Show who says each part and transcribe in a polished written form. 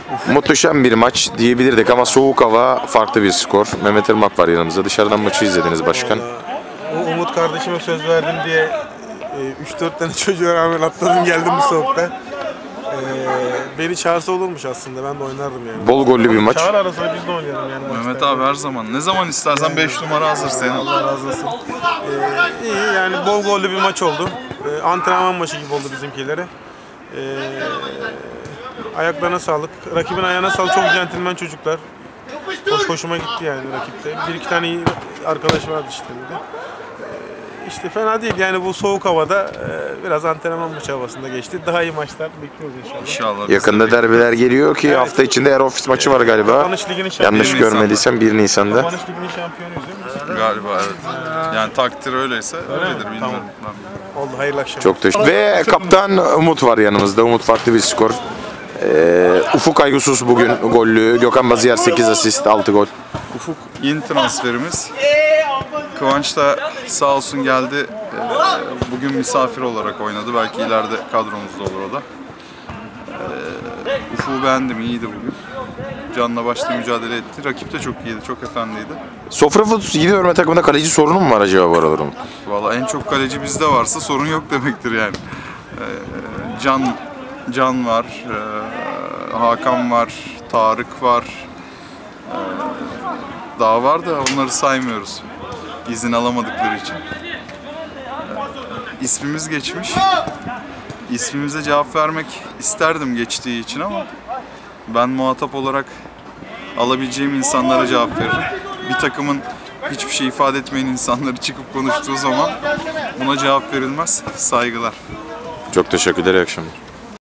Speaker 1: Muhteşem bir maç diyebilirdik ama soğuk hava, farklı bir skor. Mehmet Irmak var yanımızda. Dışarıdan maçı izlediniz başkan.
Speaker 2: O Umut kardeşime söz verdim diye 3-4 tane çocuğa rağmen atladım geldim bu soğukta. Beni çağırsa olurmuş aslında, ben de oynardım yani.
Speaker 1: Bol gollü bir maç.
Speaker 2: Çağır arasında biz de oynayalım yani.
Speaker 3: Mehmet abi her zaman. Ne zaman istersen 5 numara hazır senin.
Speaker 2: Allah razı olsun. İyi yani, bol gollü bir maç oldu. Antrenman maçı gibi oldu bizimkilere. Ayaklarına sağlık. Rakibin ayağına sağlık. Çok centilmen çocuklar. Hoşuma gitti yani rakipte. Bir iki tane iyi arkadaş vardı işte burada. İşte fena değil yani, bu soğuk havada biraz antrenman maçı havasında geçti. Daha iyi maçlar bekliyoruz inşallah.
Speaker 3: İnşallah.
Speaker 1: Yakında derbiler geliyor ki hafta içinde Air Office maçı var galiba.
Speaker 2: Kapanış Ligi'nin şampiyonu.
Speaker 1: Yanlış görmediysem 1 Nisan'da.
Speaker 2: Kapanış Ligi'nin şampiyonuyuz değil mi?
Speaker 3: Galiba evet. Yani takdir öyleyse öyledir bilmiyorum.
Speaker 2: Oldu, hayırlı akşamlar.
Speaker 1: Çok teşekkür. Ve kaptan Umut var yanımızda. Umut farklı bir skor. Ufuk Aygusuz bugün gollü. Gökhan Bazıyer 8 asist, 6 gol.
Speaker 3: Ufuk yeni transferimiz. Kıvanç da sağ olsun geldi. Bugün misafir olarak oynadı. Belki ileride kadromuzda olur o da. Ufuk'u beğendim, iyiydi bugün. Canla başla mücadele etti. Rakip de çok iyiydi, çok efendiydi.
Speaker 1: Sofra Fut 7 örme takımında kaleci sorunu mu var acaba bu aralar?
Speaker 3: Vallahi en çok kaleci bizde varsa sorun yok demektir yani. Can var, Hakan var, Tarık var. Daha var da onları saymıyoruz. İzin alamadıkları için. İsmimiz geçmiş. İsmimize cevap vermek isterdim geçtiği için ama ben muhatap olarak alabileceğim insanlara cevap veririm. Bir takımın hiçbir şey ifade etmeyen insanları çıkıp konuştuğu zaman buna cevap verilmez. Saygılar.
Speaker 1: Çok teşekkürler, iyi akşamlar.